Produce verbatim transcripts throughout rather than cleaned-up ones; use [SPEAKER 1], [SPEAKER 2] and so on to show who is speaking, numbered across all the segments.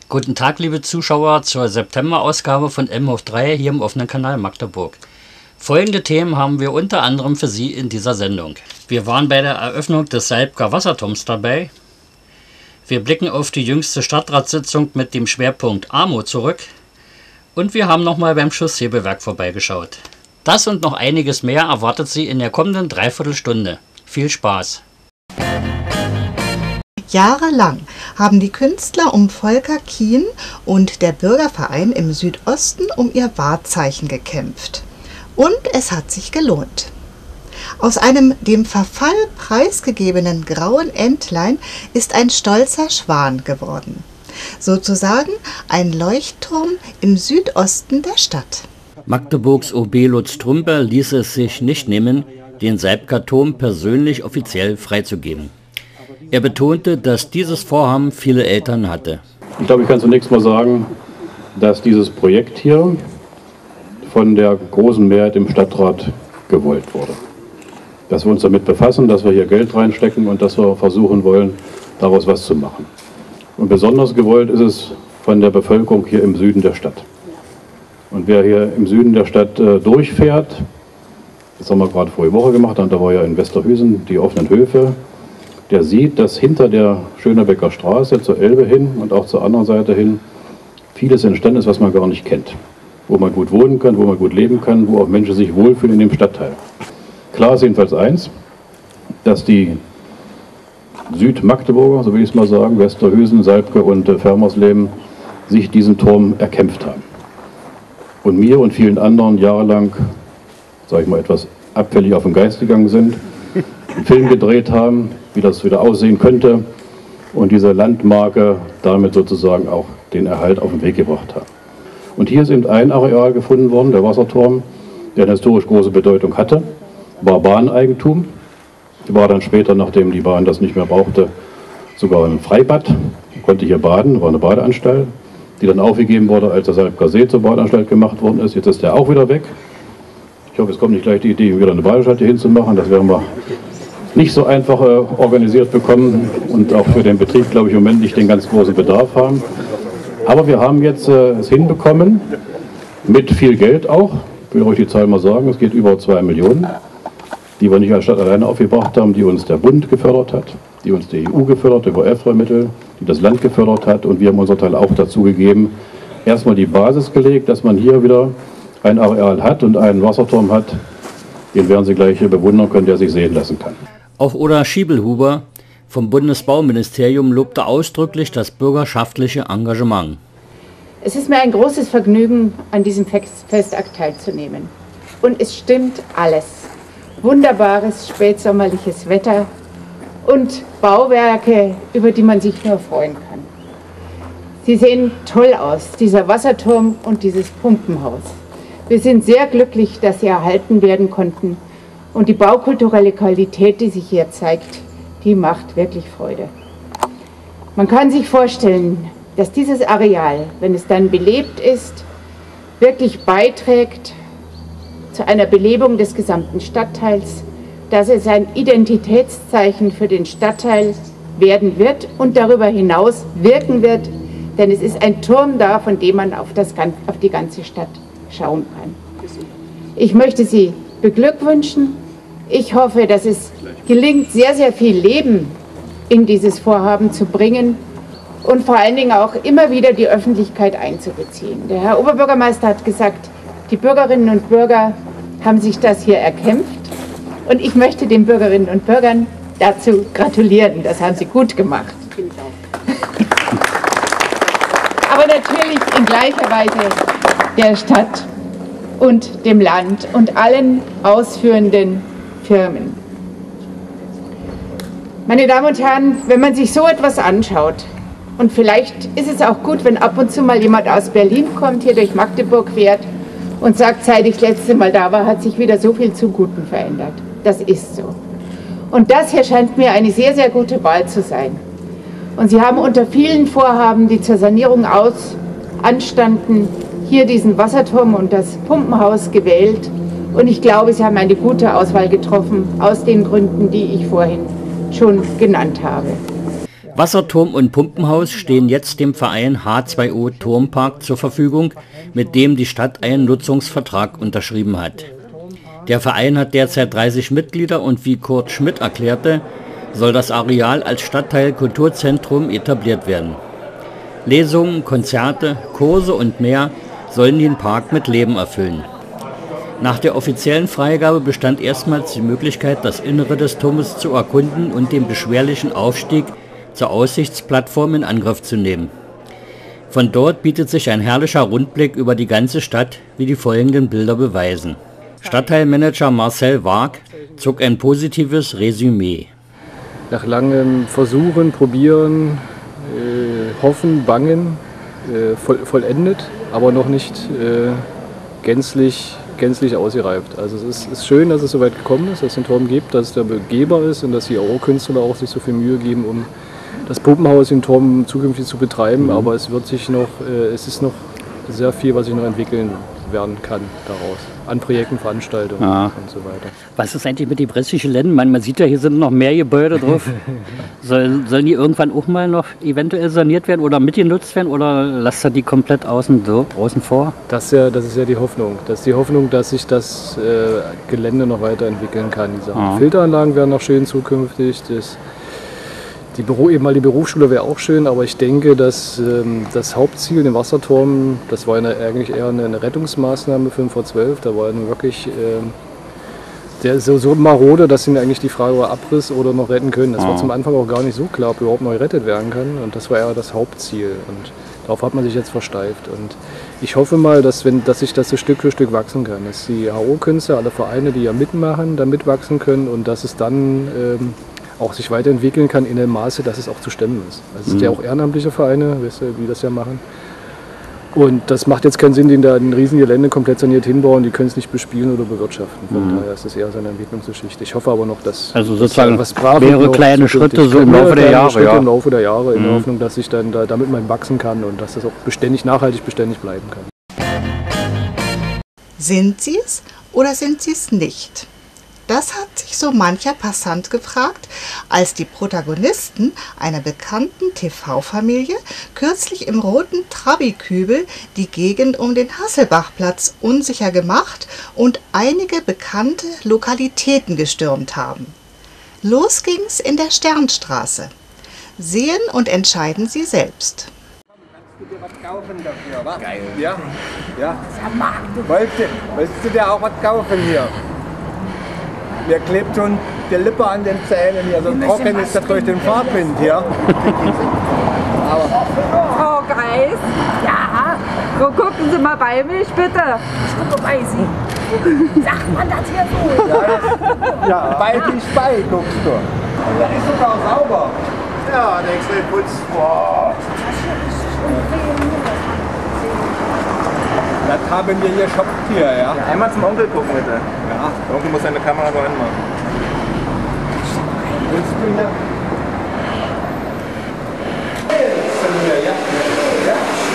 [SPEAKER 1] Guten Tag, liebe Zuschauer, zur September-Ausgabe von M hoch drei hier im offenen Kanal Magdeburg. Folgende Themen haben wir unter anderem für Sie in dieser Sendung. Wir waren bei der Eröffnung des Salbker Wasserturms dabei. Wir blicken auf die jüngste Stadtratssitzung mit dem Schwerpunkt A M O zurück. Und wir haben nochmal beim Schusshebewerk vorbeigeschaut. Das und noch einiges mehr erwartet Sie in der kommenden Dreiviertelstunde. Viel Spaß!
[SPEAKER 2] Jahrelang haben die Künstler um Volker Kien und der Bürgerverein im Südosten um ihr Wahrzeichen gekämpft. Und es hat sich gelohnt. Aus einem dem Verfall preisgegebenen grauen Entlein ist ein stolzer Schwan geworden. Sozusagen ein Leuchtturm im Südosten der Stadt.
[SPEAKER 1] Magdeburgs O B Lutz Trumper ließ es sich nicht nehmen, den Salbker Turm persönlich offiziell freizugeben. Er betonte, dass dieses Vorhaben viele Eltern hatte.
[SPEAKER 3] Ich glaube, ich kann zunächst mal sagen, dass dieses Projekt hier von der großen Mehrheit im Stadtrat gewollt wurde. Dass wir uns damit befassen, dass wir hier Geld reinstecken und dass wir versuchen wollen, daraus was zu machen. Und besonders gewollt ist es von der Bevölkerung hier im Süden der Stadt. Und wer hier im Süden der Stadt äh, durchfährt, das haben wir gerade vorige Woche gemacht, und da war ja in Westerhüsen die offenen Höfe, der sieht, dass hinter der Schönebecker Straße zur Elbe hin und auch zur anderen Seite hin vieles entstanden ist, was man gar nicht kennt. Wo man gut wohnen kann, wo man gut leben kann, wo auch Menschen sich wohlfühlen in dem Stadtteil. Klar ist jedenfalls eins, dass die Südmagdeburger, so will ich es mal sagen, Westerhüsen, Salbke und äh, Fermersleben, sich diesen Turm erkämpft haben. Und mir und vielen anderen jahrelang, sage ich mal, etwas abfällig auf den Geist gegangen sind, einen Film gedreht haben, wie das wieder aussehen könnte und diese Landmarke damit sozusagen auch den Erhalt auf den Weg gebracht haben. Und hier ist eben ein Areal gefunden worden, der Wasserturm, der eine historisch große Bedeutung hatte, war Bahneigentum, war dann später, nachdem die Bahn das nicht mehr brauchte, sogar ein Freibad, man konnte hier baden, war eine Badeanstalt, die dann aufgegeben wurde, als der Salbker See zur Badeanstalt gemacht worden ist. Jetzt ist der auch wieder weg. Ich hoffe, es kommt nicht gleich die Idee, wieder eine Badeanstalt hier hinzumachen, das werden wir nicht so einfach äh, organisiert bekommen und auch für den Betrieb, glaube ich, im Moment nicht den ganz großen Bedarf haben. Aber wir haben jetzt äh, es hinbekommen, mit viel Geld auch, ich will euch die Zahl mal sagen, es geht über zwei Millionen, die wir nicht als Stadt alleine aufgebracht haben, die uns der Bund gefördert hat, die uns die E U gefördert über E F R E-Mittel, die das Land gefördert hat, und wir haben unser Teil auch dazu gegeben. Erstmal die Basis gelegt, dass man hier wieder ein Areal hat und einen Wasserturm hat, den werden Sie gleich hier bewundern können, der sich sehen lassen kann.
[SPEAKER 1] Auch Oda Schiebelhuber vom Bundesbauministerium lobte ausdrücklich das bürgerschaftliche Engagement.
[SPEAKER 4] Es ist mir ein großes Vergnügen, an diesem Festakt teilzunehmen. Und es stimmt alles. Wunderbares spätsommerliches Wetter und Bauwerke, über die man sich nur freuen kann. Sie sehen toll aus, dieser Wasserturm und dieses Pumpenhaus. Wir sind sehr glücklich, dass sie erhalten werden konnten. Und die baukulturelle Qualität, die sich hier zeigt, die macht wirklich Freude. Man kann sich vorstellen, dass dieses Areal, wenn es dann belebt ist, wirklich beiträgt zu einer Belebung des gesamten Stadtteils, dass es ein Identitätszeichen für den Stadtteil werden wird und darüber hinaus wirken wird, denn es ist ein Turm da, von dem man auf, das, auf die ganze Stadt schauen kann. Ich möchte Sie beglückwünschen. Ich hoffe, dass es gelingt, sehr, sehr viel Leben in dieses Vorhaben zu bringen und vor allen Dingen auch immer wieder die Öffentlichkeit einzubeziehen. Der Herr Oberbürgermeister hat gesagt, die Bürgerinnen und Bürger haben sich das hier erkämpft, und ich möchte den Bürgerinnen und Bürgern dazu gratulieren. Das haben sie gut gemacht. Aber natürlich in gleicher Weise der Stadt und dem Land und allen ausführenden Firmen. Meine Damen und Herren, wenn man sich so etwas anschaut, und vielleicht ist es auch gut, wenn ab und zu mal jemand aus Berlin kommt, hier durch Magdeburg fährt und sagt, seit ich das letzte Mal da war, hat sich wieder so viel zum Guten verändert. Das ist so. Und das hier scheint mir eine sehr, sehr gute Wahl zu sein. Und Sie haben unter vielen Vorhaben, die zur Sanierung aus anstanden, hier diesen Wasserturm und das Pumpenhaus gewählt. Und ich glaube, Sie haben eine gute Auswahl getroffen, aus den Gründen, die ich vorhin schon genannt habe.
[SPEAKER 1] Wasserturm und Pumpenhaus stehen jetzt dem Verein H zwei O Turmpark zur Verfügung, mit dem die Stadt einen Nutzungsvertrag unterschrieben hat. Der Verein hat derzeit dreißig Mitglieder und wie Kurt Schmidt erklärte, soll das Areal als Stadtteil Kulturzentrum etabliert werden. Lesungen, Konzerte, Kurse und mehr sollen den Park mit Leben erfüllen. Nach der offiziellen Freigabe bestand erstmals die Möglichkeit, das Innere des Turmes zu erkunden und den beschwerlichen Aufstieg zur Aussichtsplattform in Angriff zu nehmen. Von dort bietet sich ein herrlicher Rundblick über die ganze Stadt, wie die folgenden Bilder beweisen. Stadtteilmanager Marcel Waag zog ein positives Resümee.
[SPEAKER 5] Nach langem Versuchen, Probieren, äh, Hoffen, Bangen, äh, voll, vollendet, aber noch nicht äh, gänzlich, gänzlich ausgereift. Also es ist, ist schön, dass es so weit gekommen ist, dass es den Turm gibt, dass es der begehbar ist und dass die Auro-Künstler auch sich so viel Mühe geben, um das Puppenhaus im Turm zukünftig zu betreiben. Mhm. Aber es wird sich noch, äh, es ist noch sehr viel, was sich noch entwickeln werden kann daraus. An Projekten, Veranstaltungen ja. und so weiter.
[SPEAKER 1] Was ist eigentlich mit den restlichen Ländern? Man, man sieht ja, hier sind noch mehr Gebäude drauf. Soll, sollen die irgendwann auch mal noch eventuell saniert werden oder mitgenutzt werden oder lasst ihr die komplett außen, so, außen vor?
[SPEAKER 5] Das ist, ja, das ist ja die Hoffnung. Das ist die Hoffnung, dass sich das äh, Gelände noch weiterentwickeln kann. Die ja. Filteranlagen werden noch schön zukünftig. Das, Die Büro, eben mal die Berufsschule wäre auch schön, aber ich denke, dass ähm, das Hauptziel, den Wasserturm, das war eine, eigentlich eher eine, eine Rettungsmaßnahme fünf vor zwölf. Da war nun wirklich ähm, der ist so, so marode, dass ihn eigentlich die Frage war Abriss oder noch retten können. Das oh. war zum Anfang auch gar nicht so klar, ob überhaupt noch gerettet werden kann. Und das war eher das Hauptziel. Und darauf hat man sich jetzt versteift. Und ich hoffe mal, dass, wenn, dass sich das so Stück für Stück wachsen kann. Dass die H O-Künstler, alle Vereine, die ja mitmachen, da mitwachsen können und dass es dann ähm, auch sich weiterentwickeln kann in dem Maße, dass es auch zu stemmen ist. Also es sind ja auch ehrenamtliche Vereine, weißt du, die das ja machen. Und das macht jetzt keinen Sinn, den da ein Riesengelände komplett saniert hinbauen, die können es nicht bespielen oder bewirtschaften. Von mhm. daher ist das eher so eine Entwicklungsgeschichte. Ich hoffe aber noch, dass
[SPEAKER 1] also sozusagen
[SPEAKER 5] was brav
[SPEAKER 1] mehrere kleine Schritte so im Laufe der Jahre,
[SPEAKER 5] Schritte
[SPEAKER 1] ja.
[SPEAKER 5] im Laufe der Jahre, in mhm. der Hoffnung, dass ich dann da, damit mal wachsen kann und dass das auch beständig, nachhaltig beständig bleiben kann.
[SPEAKER 2] Sind sie es oder sind sie es nicht? Das hat sich so mancher Passant gefragt, als die Protagonisten einer bekannten T V-Familie kürzlich im roten Trabi-Kübel die Gegend um den Hasselbachplatz unsicher gemacht und einige bekannte Lokalitäten gestürmt haben. Los ging's in der Sternstraße. Sehen und entscheiden Sie selbst.
[SPEAKER 6] Kannst du dir was kaufen dafür, wa? Geil. Ja? Ja. Wolltest, wolltest du dir auch was kaufen hier? Mir klebt schon die Lippe an den Zähnen hier, so trocken ist das durch den Fahrtwind hier.
[SPEAKER 7] Frau Greis, ja, so gucken Sie mal bei mich, bitte. Ich gucke bei Sie. Sagt man das hier so?
[SPEAKER 6] Ja, das, ja, bei dich bei guckst du. Und der ist sogar sauber. Ja, der extra putzt. Boah. Das haben wir hier schon hier, ja? Ja, einmal zum Onkel gucken, bitte. Ja. Der Onkel muss seine Kamera so anmachen. Willst du hier? Hier, ja? Ja?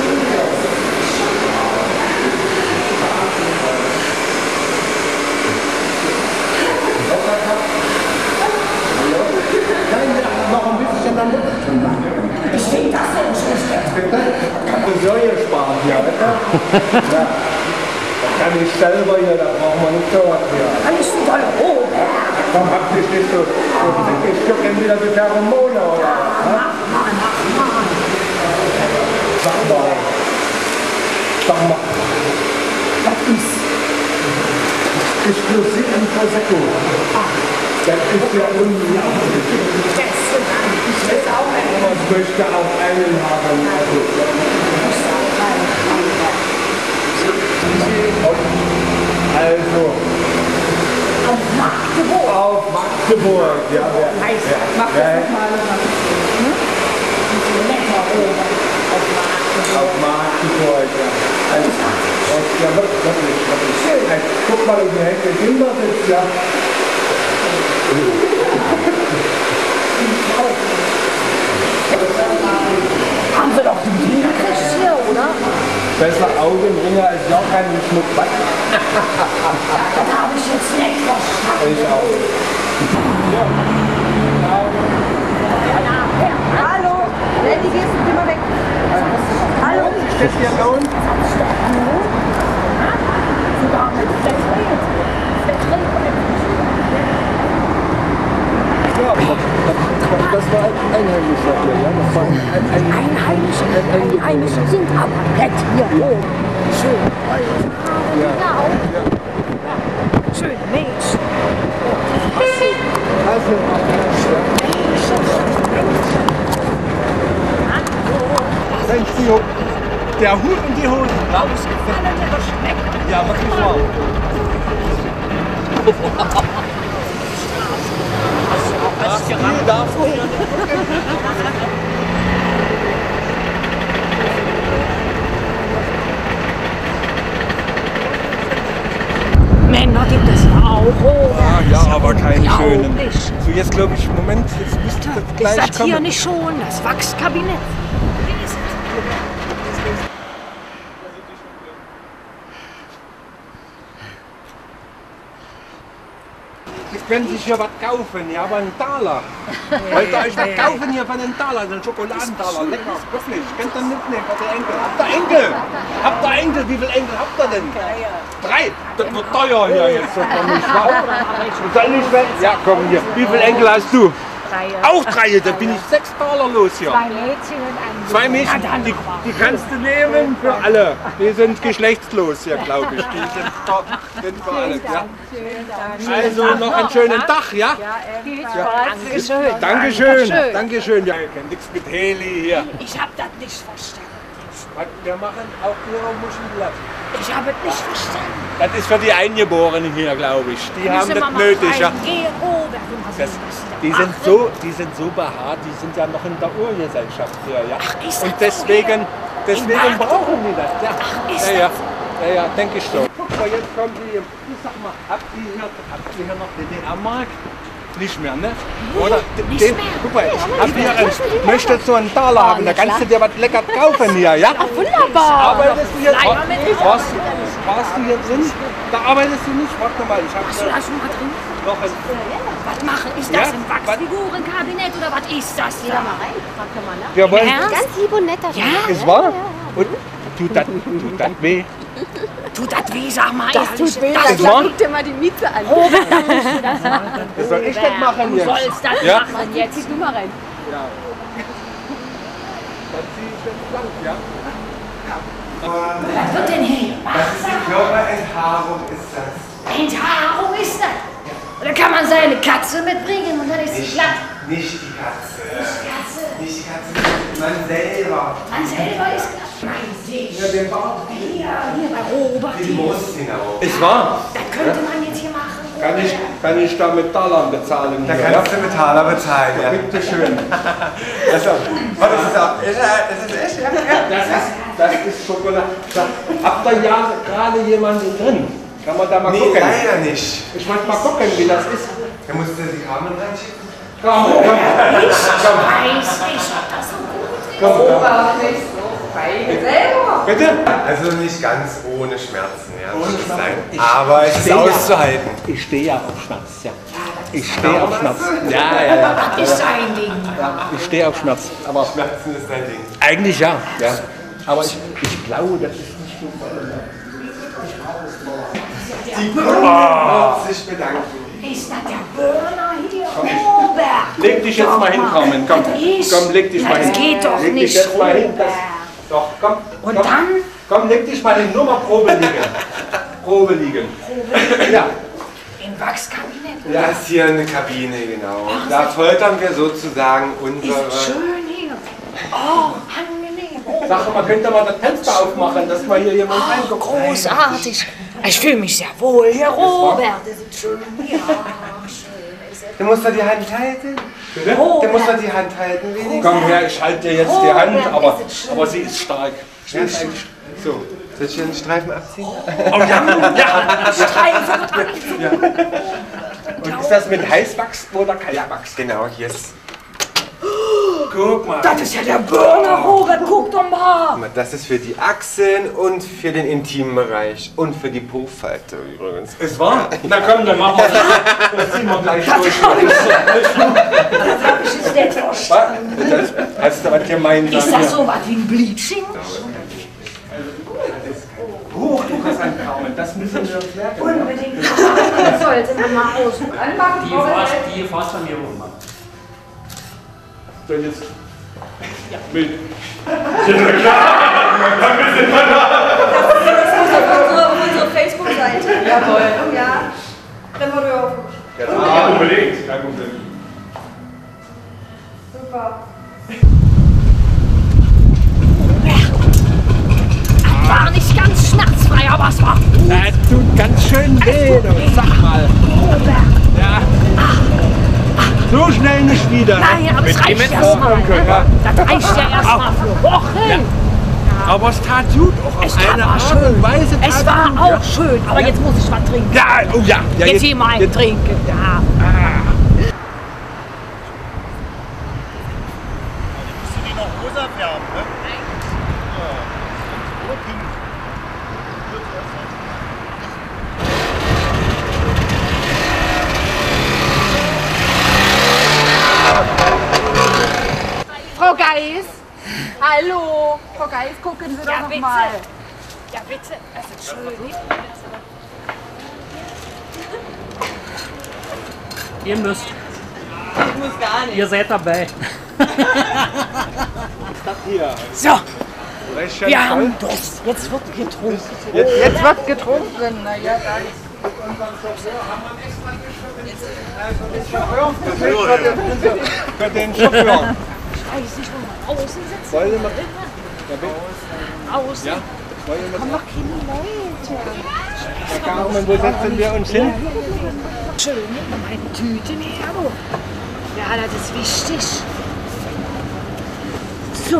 [SPEAKER 6] Noch ein bisschen dann ich finde das so schlecht. Bitte? Säure sparen hier, bitte? Ja. Das kann ich selber hier, da brauchen wir nicht so was hier.
[SPEAKER 7] Alles so toll rot.
[SPEAKER 6] Komm, habt ihr nicht so, ich gucke entweder die Pheromone oder was? Ja, mach mal, mach mal. Sag mal. Sag mal.
[SPEAKER 7] Was ist?
[SPEAKER 6] Exklusiv im Prosecco. Das ist ja unglaublich.
[SPEAKER 7] Ich will auch einen.
[SPEAKER 6] Man möchte auch einen haben. Also.
[SPEAKER 7] Auf Magdeburg.
[SPEAKER 6] Auf Magdeburg, ja.
[SPEAKER 7] Heißt, ja. Mach das ja. Nochmal. Hm? Lecker oben. Auf Magdeburg.
[SPEAKER 6] Auf Magdeburg, ja. Also, ja, wirklich, wirklich, wirklich. Schön. Also, guck mal, wie die Hände Kinder sitzt, ja.
[SPEAKER 7] Haben Sie doch die Dinger gekriegt hier, oder?
[SPEAKER 6] Besser Augenringer als noch keinen Schmuck.
[SPEAKER 7] Das habe ich jetzt nicht verstanden.
[SPEAKER 6] Ich auch. Ja.
[SPEAKER 7] Hallo.
[SPEAKER 6] es hier lohnt. Ja, das war ein Einheimischer hier, ja? Das war ein, ein, ein
[SPEAKER 8] Einheimische, Einheimische sind aber nett hier oben. Schön.
[SPEAKER 6] ja.
[SPEAKER 8] Ja, auch. Schöne Mädchen.
[SPEAKER 6] Also, Mensch, die Ho der Hut und die Hose.
[SPEAKER 8] Ausgefallen, der schmeckt.
[SPEAKER 6] Ja, wirklich wahr. Das Spiel darf
[SPEAKER 8] Männer gibt es ja auch. Oh,
[SPEAKER 6] Ah, ja, aber keine
[SPEAKER 8] glaub
[SPEAKER 6] schönen.
[SPEAKER 8] nicht.
[SPEAKER 6] So, jetzt glaube ich, Moment, jetzt müsste das
[SPEAKER 8] Ist
[SPEAKER 6] gleich
[SPEAKER 8] das hier
[SPEAKER 6] kommen.
[SPEAKER 8] nicht schon das Wachskabinett?
[SPEAKER 6] Sie können sich hier was kaufen, ja, aber einen Taler. Wollt ihr euch was kaufen hier von einem Taler, einen Schokoladentaler? Lecker, wirklich. Könnt ihr mitnehmen für die Enkel. Habt ihr Enkel? Habt ihr Enkel? Wie viele Enkel habt ihr denn? Drei. Das wird teuer hier jetzt. Das ist nicht wahr. Soll nicht weg? Ja, komm hier. Wie viele Enkel hast du?
[SPEAKER 8] Drei.
[SPEAKER 6] Auch drei, da bin ich sechs Taler los hier.
[SPEAKER 8] Zwei Mädchen und ein
[SPEAKER 6] Zwei Mädchen, die, die kannst du nehmen für alle. Die sind geschlechtslos hier, glaube ich. Die sind, sind für alle. Ja. Also noch einen schönen Tag, ja?
[SPEAKER 8] Dankeschön.
[SPEAKER 6] Dankeschön. Dankeschön. Ja, ihr kennt nichts mit Heli hier.
[SPEAKER 8] Ich hab das nicht verstanden.
[SPEAKER 6] Wir machen auch ihre Muschelblatt.
[SPEAKER 8] Ich habe es nicht verstanden.
[SPEAKER 6] Das ist für die Eingeborenen hier, glaube ich. Die haben
[SPEAKER 8] Müssen wir
[SPEAKER 6] das
[SPEAKER 8] mal
[SPEAKER 6] nötig. Ja.
[SPEAKER 8] reingehen. Oh, wer will mal
[SPEAKER 6] Das,
[SPEAKER 8] sehen, was
[SPEAKER 6] die,
[SPEAKER 8] da
[SPEAKER 6] sind
[SPEAKER 8] machen.
[SPEAKER 6] so, die sind so behaart, die sind ja noch in der Urgesellschaft hier. Ja.
[SPEAKER 8] Ach, ist
[SPEAKER 6] Und
[SPEAKER 8] das
[SPEAKER 6] deswegen,
[SPEAKER 8] so
[SPEAKER 6] deswegen
[SPEAKER 8] Im Markt?
[SPEAKER 6] brauchen die das. Ja,
[SPEAKER 8] Ach, ist
[SPEAKER 6] ja, ja.
[SPEAKER 8] das so?
[SPEAKER 6] Ja, ja, denke ich so. Guck mal, jetzt kommen die. Ich sag mal, habt ihr hier, habt ihr hier noch den D D R-Mark? Nicht mehr, ne? Oder
[SPEAKER 8] nicht
[SPEAKER 6] den,
[SPEAKER 8] mehr.
[SPEAKER 6] guck mal, ich hab hier einen, möchtest du einen Taler haben, da kannst du dir was lecker kaufen hier, ja?
[SPEAKER 8] Wunderbar.
[SPEAKER 6] Arbeitest du jetzt?
[SPEAKER 8] Flyer mit
[SPEAKER 6] Warst, warst du hier drin? Da arbeitest du nicht? Warte mal, ich hab
[SPEAKER 8] Hast du da schon mal drin?
[SPEAKER 6] noch ein.
[SPEAKER 8] Was machen? Ist
[SPEAKER 6] Ja?
[SPEAKER 8] das ein Wachsfigurenkabinett oder was ist das da?
[SPEAKER 6] Wir wollen.
[SPEAKER 8] Ganz lieb und netter. Ja?
[SPEAKER 6] Ist wahr? Und tut das tut das weh?
[SPEAKER 8] Tut das weh, sag mal. Das tut weh.
[SPEAKER 6] Ist wahr?
[SPEAKER 9] Guck dir mal die Miete an.
[SPEAKER 8] Robert, dann musst du das machen.
[SPEAKER 6] Soll ich das machen
[SPEAKER 8] Du
[SPEAKER 6] jetzt?
[SPEAKER 8] sollst das
[SPEAKER 6] Ja?
[SPEAKER 8] machen jetzt.
[SPEAKER 9] Zieh du mal rein.
[SPEAKER 6] Ja. Dann zieh ich jetzt lang, ja?
[SPEAKER 8] Was wird denn hier gemacht?
[SPEAKER 10] Das ist die Körperenthaarung, ist das.
[SPEAKER 8] Enthaarung ist das. Oder kann man seine Katze mitbringen und dann ist sie
[SPEAKER 10] Nicht,
[SPEAKER 8] glatt.
[SPEAKER 10] nicht die Katze.
[SPEAKER 8] Katze.
[SPEAKER 10] Nicht die Katze, man selber.
[SPEAKER 8] Man selber ist glatt. Mein Sicht.
[SPEAKER 6] Ja, den Bauch.
[SPEAKER 8] Hier, hier bei Robert.
[SPEAKER 10] Die Brust hinauf.
[SPEAKER 6] Ist wahr?
[SPEAKER 8] Das könnte man jetzt hier machen.
[SPEAKER 6] Kann ich, kann ich da mit Talern bezahlen?
[SPEAKER 10] Da
[SPEAKER 6] hier,
[SPEAKER 10] kannst du mit Taler bezahlen, ja.
[SPEAKER 6] Bitte schön.
[SPEAKER 10] Also, oh, das ist auch, ist, das ist echt, ja.
[SPEAKER 6] Das ist, das ist Schokolade. Habt ihr ja gerade jemanden drin? Kann man da mal
[SPEAKER 10] Nee,
[SPEAKER 6] gucken?
[SPEAKER 10] leider nicht.
[SPEAKER 6] Ich möchte mal gucken, wie das ist.
[SPEAKER 10] Da musst du die Carmen reinschicken.
[SPEAKER 6] Komm, komm,
[SPEAKER 8] Ich weiß nicht, ob das so gut ist.
[SPEAKER 6] komm, komm.
[SPEAKER 9] Aber nicht so fein. Selber.
[SPEAKER 6] Bitte?
[SPEAKER 10] Also nicht ganz ohne Schmerzen, ja.
[SPEAKER 6] Ohne
[SPEAKER 10] muss es sein.
[SPEAKER 6] Schmerzen. Ich-
[SPEAKER 10] Aber es ist
[SPEAKER 6] stehe ja-
[SPEAKER 10] auszuhalten.
[SPEAKER 6] Ich stehe ja auf Schmerz, ja. Ich stehe auf Schmerz. Ja, ja, ja.
[SPEAKER 8] Das ist sein Ding.
[SPEAKER 6] Ich stehe auf Schmerz. Aber
[SPEAKER 10] Schmerzen ist dein Ding.
[SPEAKER 6] eigentlich ja. ja. Aber ich, ich glaube, das ist nicht so voll.
[SPEAKER 10] Die Kunden wird sich bedanken.
[SPEAKER 8] Ist das der Burner hier? Robert.
[SPEAKER 6] Leg dich jetzt mal hin, Carmen. Komm,
[SPEAKER 8] Ich?
[SPEAKER 6] komm, leg dich mal
[SPEAKER 8] Das
[SPEAKER 6] hin.
[SPEAKER 8] geht doch
[SPEAKER 6] leg dich
[SPEAKER 8] nicht,
[SPEAKER 6] jetzt mal hin. Das,
[SPEAKER 8] Robert.
[SPEAKER 6] doch, komm.
[SPEAKER 8] Und
[SPEAKER 6] komm,
[SPEAKER 8] dann?
[SPEAKER 6] Komm, leg dich mal hin. Nur mal Probe liegen. Probe liegen. Ja.
[SPEAKER 8] Im Wachskabinett.
[SPEAKER 10] Das ist hier eine Kabine, genau. Da foltern wir sozusagen unsere...
[SPEAKER 8] Ist schön hier. Oh, angenehm. Oh,
[SPEAKER 6] Sag mal, könnt ihr mal das Fenster aufmachen, dass mal hier jemand reinguckt?
[SPEAKER 8] großartig. Ich fühle mich sehr wohl hier, Robert. Das ist schön hier.
[SPEAKER 10] Du musst doch die Hand halten.
[SPEAKER 6] Bitte?
[SPEAKER 10] Du musst doch die Hand halten, wenigstens.
[SPEAKER 6] Komm her, ich halte dir jetzt die Hand, aber, aber sie ist stark. Sie
[SPEAKER 10] Ja,
[SPEAKER 6] ist eigentlich,
[SPEAKER 10] so, soll ich den Streifen abziehen?
[SPEAKER 6] oh ja, ja.
[SPEAKER 8] Streifen.
[SPEAKER 6] Und ist das mit Heißwachs oder Kaltwachs?
[SPEAKER 10] Genau, jetzt.
[SPEAKER 6] Guck mal.
[SPEAKER 8] Das ist ja der Burner, Robert. Guck doch mal.
[SPEAKER 10] Das ist für die Achseln und für den intimen Bereich und für die Po-Falte übrigens.
[SPEAKER 6] Ist wahr? Na komm, dann machen wir das. Das ziehen wir gleich durch.
[SPEAKER 8] Das habe ich jetzt nicht verstanden.
[SPEAKER 6] Was? Das hast du was gemeint?
[SPEAKER 8] Ist das so was wie ein Bleaching?
[SPEAKER 6] interessant, Carmen. Das müssen wir uns merken.
[SPEAKER 8] Unbedingt. Das sollte man mal aus.
[SPEAKER 1] Die Faust, die Faust von mir rum.
[SPEAKER 6] So, jetzt. Ja. Mit. Sind wir klar? Dann müssen wir da.
[SPEAKER 11] Das muss auf unsere, auf unsere Facebook-Seite. Jawohl. Ja. Dann wurde wir auch.
[SPEAKER 6] Ja, ah, unbedingt. Kein Problem.
[SPEAKER 11] Super.
[SPEAKER 8] War nicht ganz schmerzfrei, aber es war gut.
[SPEAKER 6] Das tut ganz schön weh, du. Sag mal. Ja. So schnell nicht wieder.
[SPEAKER 8] Nein, aber es reicht erstmal.
[SPEAKER 6] Ja.
[SPEAKER 8] Das reicht ja erstmal für Wochen.
[SPEAKER 6] Ja. Aber es tat gut, auch
[SPEAKER 8] Es
[SPEAKER 6] auf eine
[SPEAKER 8] war
[SPEAKER 6] Art
[SPEAKER 8] schön.
[SPEAKER 6] und Weise.
[SPEAKER 8] Es war
[SPEAKER 6] gut,
[SPEAKER 8] auch
[SPEAKER 6] ja.
[SPEAKER 8] schön, aber
[SPEAKER 6] ja.
[SPEAKER 8] jetzt muss ich was trinken.
[SPEAKER 6] Ja, oh ja. ja
[SPEAKER 8] jetzt hier mal
[SPEAKER 6] jetzt.
[SPEAKER 8] trinken. Ja.
[SPEAKER 12] Rosa färben, ne? Ja. Oder pink.
[SPEAKER 7] Frau Geis, hallo. Frau Geis, gucken Sie
[SPEAKER 8] Ja,
[SPEAKER 7] doch noch
[SPEAKER 8] bitte.
[SPEAKER 7] mal.
[SPEAKER 8] Ja, bitte. Das ist schön.
[SPEAKER 1] Ihr müsst.
[SPEAKER 11] Ich muss gar nicht.
[SPEAKER 1] Ihr seid dabei.
[SPEAKER 6] Hier.
[SPEAKER 8] So,
[SPEAKER 6] Recht schön
[SPEAKER 8] wir
[SPEAKER 6] voll.
[SPEAKER 8] haben Durst. Jetzt wird getrunken.
[SPEAKER 6] Jetzt,
[SPEAKER 7] Jetzt wird getrunken. Na ja, da ist.
[SPEAKER 6] Für den Chauffeur.
[SPEAKER 8] Scheiße, ich will mal außen sitzen.
[SPEAKER 6] Wollen Sie mal?
[SPEAKER 8] Außen.
[SPEAKER 6] Ja? Wollen wir
[SPEAKER 8] Kommen doch keine Leute.
[SPEAKER 6] Herr Carmen, wo setzen wir uns hin?
[SPEAKER 8] Schön, nimm mal meine Tüte näher. Ja, das ist wichtig. So.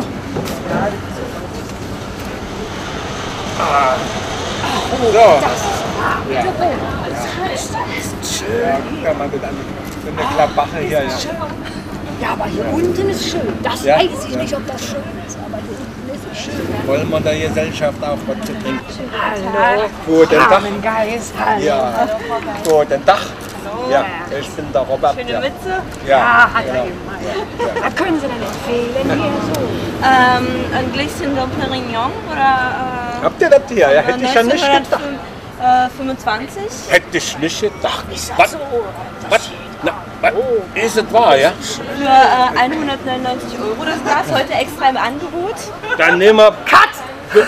[SPEAKER 6] Ah.
[SPEAKER 8] Oh,
[SPEAKER 6] So.
[SPEAKER 8] das ist warm.
[SPEAKER 6] Ja.
[SPEAKER 8] Das ist schön.
[SPEAKER 6] Ja, guck mal, mit einer, mit einer Klappbache hier. Ja.
[SPEAKER 8] Ja, aber hier unten ist schön. Das
[SPEAKER 6] Ja,
[SPEAKER 8] weiß ich
[SPEAKER 6] ja.
[SPEAKER 8] nicht, ob das schön ist, aber hier unten ist es schön.
[SPEAKER 6] Wollen wir der Gesellschaft auch was zu trinken?
[SPEAKER 8] Hallo.
[SPEAKER 6] Guten Tag.
[SPEAKER 8] Armengeist, hallo.
[SPEAKER 6] Ja. Guten Tag. Ja, ich bin der Robert.
[SPEAKER 11] Schöne
[SPEAKER 6] ja.
[SPEAKER 11] Witze?
[SPEAKER 6] Ja,
[SPEAKER 8] Ja, hat
[SPEAKER 6] genau.
[SPEAKER 8] er immer. Was können Sie denn empfehlen hier so?
[SPEAKER 11] Ähm, ein Gläschen Dom Perignon oder. Äh,
[SPEAKER 6] Habt ihr das hier? Ja, hätte ich ja nicht gedacht.
[SPEAKER 11] neunzehnhundertfünfundzwanzig.
[SPEAKER 6] Hätte ich nicht gedacht.
[SPEAKER 8] Ist das
[SPEAKER 6] Was?
[SPEAKER 8] so?
[SPEAKER 6] Was? Na, was? Ist es wahr, ja?
[SPEAKER 11] Für äh, hundertneunundneunzig Euro das Glas, heute extra im Angebot.
[SPEAKER 6] Dann nehmen wir
[SPEAKER 8] Cut!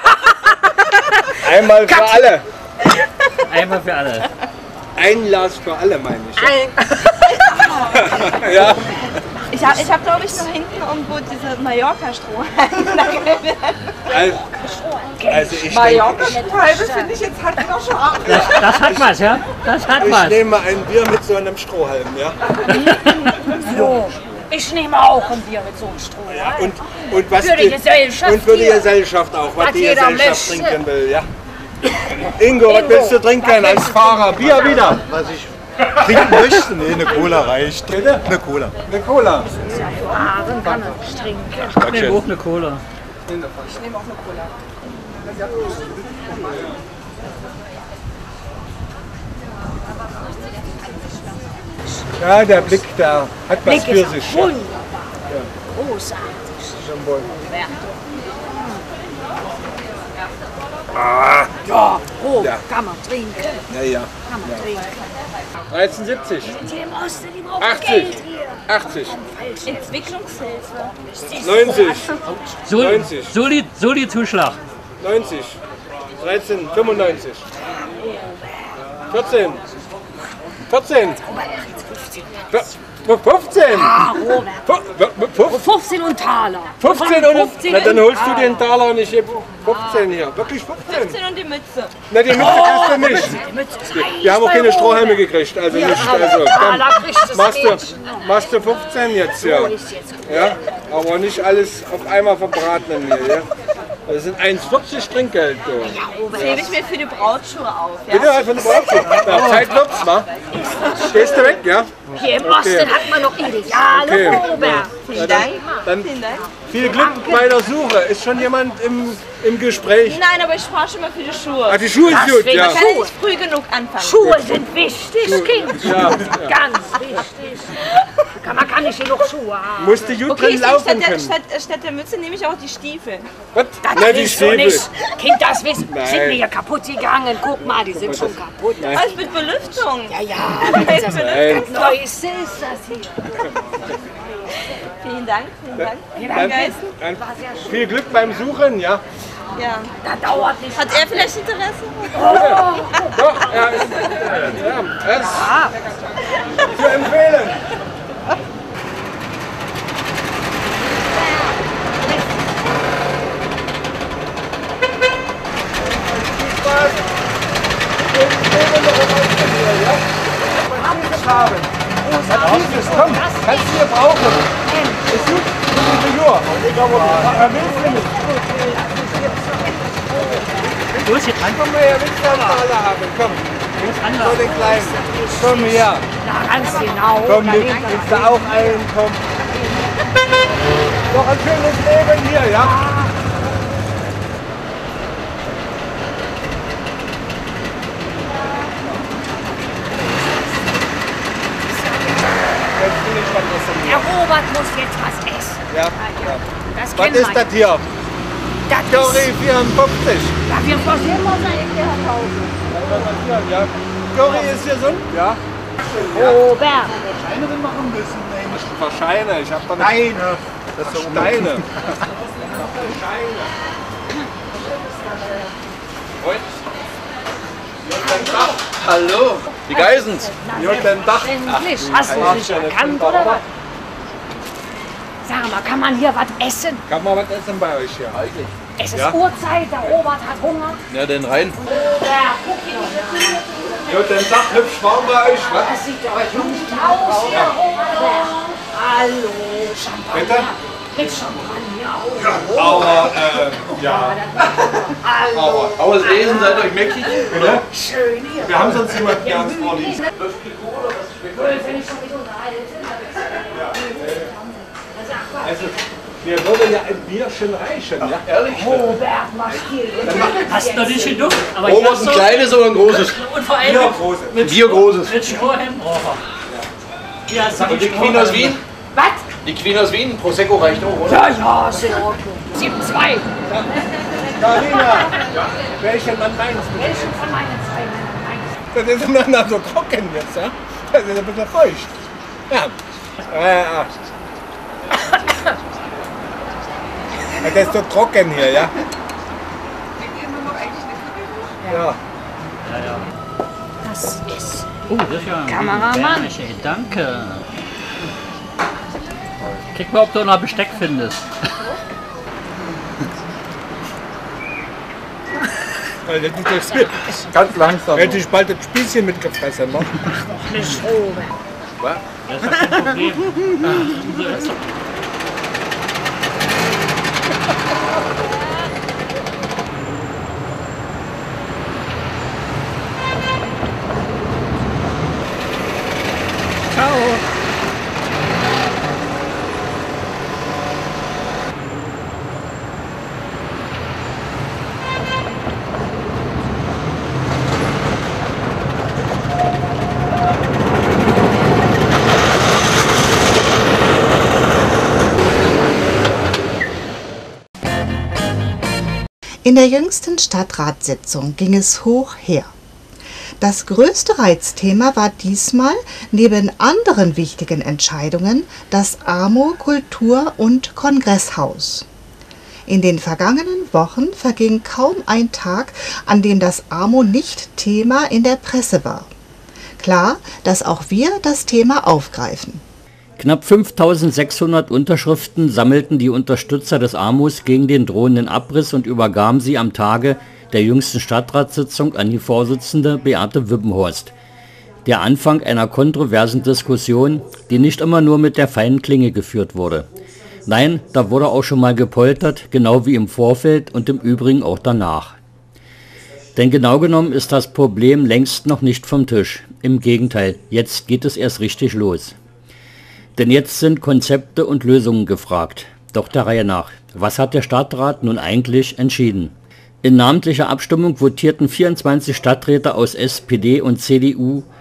[SPEAKER 6] einmal für alle.
[SPEAKER 1] Einmal für alle.
[SPEAKER 6] Ein Glas für alle, meine ich. Ja. Ja.
[SPEAKER 11] Ich habe, ich hab, glaube ich, noch hinten irgendwo diese Mallorca-Strohhalme.
[SPEAKER 6] Also, also ich
[SPEAKER 7] Mallorca-Strohhalme finde ich jetzt hat noch schon ab.
[SPEAKER 1] Das, das hat was, ja? Das hat
[SPEAKER 6] Ich
[SPEAKER 1] was.
[SPEAKER 6] nehme ein Bier mit so einem Strohhalm, ja?
[SPEAKER 8] So. Ich nehme auch ein Bier mit so einem Stroh.
[SPEAKER 6] Ja, und, und was
[SPEAKER 8] Für die Gesellschaft
[SPEAKER 6] Und für die
[SPEAKER 8] hier.
[SPEAKER 6] Gesellschaft auch, was
[SPEAKER 8] Was
[SPEAKER 6] die
[SPEAKER 8] jeder
[SPEAKER 6] Gesellschaft
[SPEAKER 8] möchte.
[SPEAKER 6] trinken will, ja? Ingo, was
[SPEAKER 8] Ingo,
[SPEAKER 6] willst du trinken als Fahrer? Bier wieder?
[SPEAKER 12] Was ich trinken möchte? Nee, eine Cola reicht.
[SPEAKER 6] Bitte?
[SPEAKER 12] Eine Cola.
[SPEAKER 6] Eine Cola.
[SPEAKER 8] Fahren kann man nicht trinken.
[SPEAKER 1] Ich nehme auch eine Cola.
[SPEAKER 7] Ich nehme auch eine Cola.
[SPEAKER 6] Ja, der Blick, der hat was
[SPEAKER 8] Blick
[SPEAKER 6] für
[SPEAKER 8] ist
[SPEAKER 6] sich.
[SPEAKER 8] wunderbar. Großartig.
[SPEAKER 6] Schon wohl.
[SPEAKER 8] Ah. Ja, oh,
[SPEAKER 6] Ja.
[SPEAKER 8] kann man trinken.
[SPEAKER 6] Ja, ja.
[SPEAKER 8] Kann man trinken.
[SPEAKER 6] dreizehn siebzig.
[SPEAKER 8] Die im Osten, die brauchen
[SPEAKER 6] achtzig.
[SPEAKER 8] Geld hier.
[SPEAKER 6] achtzig.
[SPEAKER 11] Entwicklungshilfe.
[SPEAKER 6] neunzig.
[SPEAKER 1] So,
[SPEAKER 6] neunzig.
[SPEAKER 1] so, die, so die Zuschlag.
[SPEAKER 6] neunzig. dreizehn. fünfundneunzig. vierzehn. vierzehn. fünfzehn.
[SPEAKER 8] Ah, Robert. fünfzehn und Taler.
[SPEAKER 6] fünfzehn und
[SPEAKER 8] fünfzehn
[SPEAKER 6] Na, dann
[SPEAKER 8] und
[SPEAKER 6] holst du den Taler nicht hier. fünfzehn hier. Wirklich fünfzehn?
[SPEAKER 11] fünfzehn und die Mütze.
[SPEAKER 6] Na, die Mütze kriegst du nicht.
[SPEAKER 8] Die Mütze ist reich
[SPEAKER 6] Wir haben auch
[SPEAKER 8] bei
[SPEAKER 6] keine Strohhalme
[SPEAKER 8] Robert.
[SPEAKER 6] gekriegt. Also
[SPEAKER 8] Ja,
[SPEAKER 6] nicht.
[SPEAKER 8] aber
[SPEAKER 6] Also,
[SPEAKER 8] Taler
[SPEAKER 6] komm,
[SPEAKER 8] kriegt das
[SPEAKER 6] machst, du,
[SPEAKER 8] Mädchen noch.
[SPEAKER 6] machst du fünfzehn jetzt, ja.
[SPEAKER 8] So ist jetzt gut.
[SPEAKER 6] Ja, aber nicht alles auf einmal verbraten in mir. Ja. Das sind eins vierzig Trinkgeld. Du.
[SPEAKER 11] Das hebe ich mir für die Brautschuhe auf. Ja?
[SPEAKER 6] Bitte, einfach eine Brauchschuhe. Ja, Zeit wird's, wa? Gehst du weg, ja?
[SPEAKER 8] Hier im
[SPEAKER 6] Okay.
[SPEAKER 8] Osten hat man noch Ideale,
[SPEAKER 6] Okay.
[SPEAKER 8] Robert.
[SPEAKER 6] Ja, dann, dann
[SPEAKER 11] Vielen Dank.
[SPEAKER 6] viel Glück bei der Suche. Ist schon jemand im, im Gespräch?
[SPEAKER 11] Nein, aber ich spare schon mal für die Schuhe.
[SPEAKER 6] Ah, die Schuhe sind
[SPEAKER 8] Das
[SPEAKER 6] gut,
[SPEAKER 8] wegen
[SPEAKER 6] ja.
[SPEAKER 11] Man kann nicht früh genug anfangen.
[SPEAKER 8] Schuhe sind wichtig, Kind.
[SPEAKER 6] Ja, ja.
[SPEAKER 8] Ganz wichtig. Kann man kann nicht genug Schuhe haben.
[SPEAKER 6] Musst du gut
[SPEAKER 11] Okay,
[SPEAKER 6] drin
[SPEAKER 11] ich nehme
[SPEAKER 6] laufen
[SPEAKER 11] statt, der-
[SPEAKER 6] können.
[SPEAKER 11] statt, statt der Mütze nehme ich auch die Stiefel.
[SPEAKER 6] Was?
[SPEAKER 8] Das
[SPEAKER 6] Na, die
[SPEAKER 8] willst du
[SPEAKER 6] Stiefel.
[SPEAKER 8] nicht. Kind, das wissen.
[SPEAKER 6] Nein.
[SPEAKER 8] Sind mir hier kaputt gegangen. Guck mal, die sind schon kaputt.
[SPEAKER 6] Nein.
[SPEAKER 11] Was mit Belüftung?
[SPEAKER 8] Ja, ja. Das ist
[SPEAKER 6] Nein.
[SPEAKER 8] ganz Neues ist das hier.
[SPEAKER 11] Vielen Dank, vielen Dank.
[SPEAKER 6] Dann,
[SPEAKER 11] Geist.
[SPEAKER 6] dann viel Glück beim Suchen, ja.
[SPEAKER 11] Ja.
[SPEAKER 8] Das dauert nicht.
[SPEAKER 11] Hat er vielleicht Interesse?
[SPEAKER 6] Doch, er ist, ja, er ist zu empfehlen. Haben. Dieses, komm, kannst du hier brauchen. Ist gut, gute Figur. Er will es nicht.
[SPEAKER 1] Du bist hier dran.
[SPEAKER 6] Komm mal her, willst du das alle haben? Komm, so den Kleinen. Komm her.
[SPEAKER 8] Na, ganz genau.
[SPEAKER 6] Komm, willst willst du auch einen? Komm. Doch ein schönes Leben hier, ja?
[SPEAKER 8] Der Robert muss jetzt was essen.
[SPEAKER 6] Ja, ja.
[SPEAKER 8] Das
[SPEAKER 6] Was
[SPEAKER 8] kennt
[SPEAKER 6] ist
[SPEAKER 8] man.
[SPEAKER 6] das hier?
[SPEAKER 8] Das
[SPEAKER 6] Curry
[SPEAKER 8] ist,
[SPEAKER 6] vierundfünfzig.
[SPEAKER 8] ja, wir verstehen uns eigentlich
[SPEAKER 6] Ja. Curry ist gesund? Ja.
[SPEAKER 8] Robert.
[SPEAKER 12] Scheine drin machen müssen, Mensch.
[SPEAKER 6] Ein paar Scheine, ich hab da noch
[SPEAKER 12] Steine.
[SPEAKER 6] Das ist so Steine.
[SPEAKER 13] Hallo, die Geisens.
[SPEAKER 6] Jürgen Dach.
[SPEAKER 8] Endlich. Hast du dich erkannt, oder was? Sag mal, kann man hier was essen?
[SPEAKER 6] Kann man was essen bei euch hier?
[SPEAKER 13] Eigentlich.
[SPEAKER 8] Es ist
[SPEAKER 6] Ja.
[SPEAKER 8] Uhrzeit, der Robert hat Hunger.
[SPEAKER 13] Ja, denn rein.
[SPEAKER 8] Robert, guck hier diese
[SPEAKER 6] Jürgen Dach, hübsch warm bei euch, was?
[SPEAKER 8] Das sieht doch gut aus hier, Robert. Hallo, Champagner.
[SPEAKER 6] Bitte?
[SPEAKER 8] Mit Champagner auch.
[SPEAKER 6] Aber, äh, ja.
[SPEAKER 8] Hallo.
[SPEAKER 13] Aber das Lesen seid euch mächtig.
[SPEAKER 6] Bitte?
[SPEAKER 8] Schön hier.
[SPEAKER 6] Wir haben sonst jemanden, der uns vorliest.
[SPEAKER 8] Wenn ich schon mit unterhalten,
[SPEAKER 6] Also, mir würde ja ein Bierchen reichen, ja?
[SPEAKER 13] Ehrlich?
[SPEAKER 8] Robert, mach hier.
[SPEAKER 1] Hast du nicht genug? Aber
[SPEAKER 13] Robert,
[SPEAKER 1] hier hast
[SPEAKER 13] ein
[SPEAKER 1] du-
[SPEAKER 13] kleines oder ein großes?
[SPEAKER 1] Und vor allem
[SPEAKER 6] Bier
[SPEAKER 1] mit-
[SPEAKER 6] große.
[SPEAKER 1] mit,
[SPEAKER 13] Bier großes.
[SPEAKER 1] mit Strohhemd. Oh. Hier hast du
[SPEAKER 13] Und die Queen
[SPEAKER 1] Strohhemd.
[SPEAKER 13] aus Wien?
[SPEAKER 8] Was?
[SPEAKER 13] Die Queen aus Wien? Prosecco reicht auch, oder?
[SPEAKER 8] Ja, ja, ist in Ordnung. sieben zwei.
[SPEAKER 6] Carina, welchen Mann meinst du?
[SPEAKER 8] Welchen von meinen zwei Männern meinst
[SPEAKER 6] Das ist immer so trocken jetzt, ja? Das ist ein bisschen feucht. Ja. Äh, ja. Das ist so trocken hier, ja? Ja.
[SPEAKER 8] Das ist
[SPEAKER 1] Oh, das ist ja ein
[SPEAKER 8] Kameramann.
[SPEAKER 1] Bärchen. Danke. Guck mal, ob du noch Besteck findest.
[SPEAKER 6] Ganz langsam. Hätte ich bald das Spießchen mitgefressen, ne?
[SPEAKER 8] nicht Robert.
[SPEAKER 13] Was?
[SPEAKER 1] Das ist kein Problem. So ist es. Ciao.
[SPEAKER 2] In der jüngsten Stadtratssitzung ging es hoch her. Das größte Reizthema war diesmal neben anderen wichtigen Entscheidungen das A M O Kultur- und Kongresshaus. In den vergangenen Wochen verging kaum ein Tag, an dem das A M O nicht Thema in der Presse war. Klar, dass auch wir das Thema aufgreifen.
[SPEAKER 1] Knapp fünftausendsechshundert Unterschriften sammelten die Unterstützer des A M Os gegen den drohenden Abriss und übergaben sie am Tage der jüngsten Stadtratssitzung an die Vorsitzende Beate Wippenhorst. Der Anfang einer kontroversen Diskussion, die nicht immer nur mit der feinen Klinge geführt wurde. Nein, da wurde auch schon mal gepoltert, genau wie im Vorfeld und im Übrigen auch danach. Denn genau genommen ist das Problem längst noch nicht vom Tisch. Im Gegenteil, jetzt geht es erst richtig los. Denn jetzt sind Konzepte und Lösungen gefragt. Doch der Reihe nach. Was hat der Stadtrat nun eigentlich entschieden? In namentlicher Abstimmung votierten vierundzwanzig Stadträte aus S P D und C D U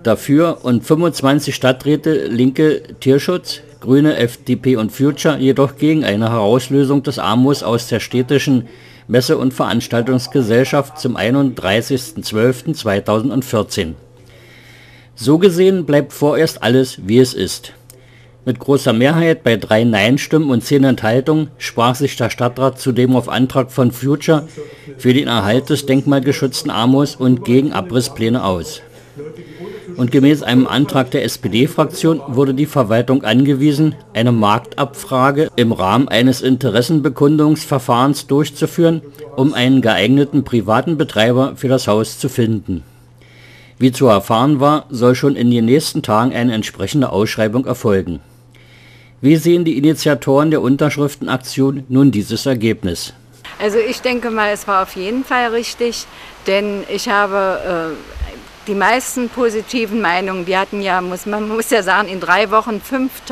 [SPEAKER 1] dafür und fünfundzwanzig Stadträte Linke, Tierschutz, Grüne, F D P und Future jedoch gegen eine Herauslösung des A M O S aus der städtischen Messe- und Veranstaltungsgesellschaft zum einunddreißigsten zwölften zweitausendvierzehn. So gesehen bleibt vorerst alles, wie es ist. Mit großer Mehrheit bei drei Nein-Stimmen und zehn Enthaltungen sprach sich der Stadtrat zudem auf Antrag von Future für den Erhalt des denkmalgeschützten A M O S und gegen Abrisspläne aus. Und gemäß einem Antrag der S P D-Fraktion wurde die Verwaltung angewiesen, eine Marktabfrage im Rahmen eines Interessenbekundungsverfahrens durchzuführen, um einen geeigneten privaten Betreiber für das Haus zu finden. Wie zu erfahren war, soll schon in den nächsten Tagen eine entsprechende Ausschreibung erfolgen. Wie sehen die Initiatoren der Unterschriftenaktion nun dieses Ergebnis?
[SPEAKER 14] Also ich denke mal, es war auf jeden Fall richtig, denn ich habe äh, die meisten positiven Meinungen, wir hatten ja, muss, man muss ja sagen, in drei Wochen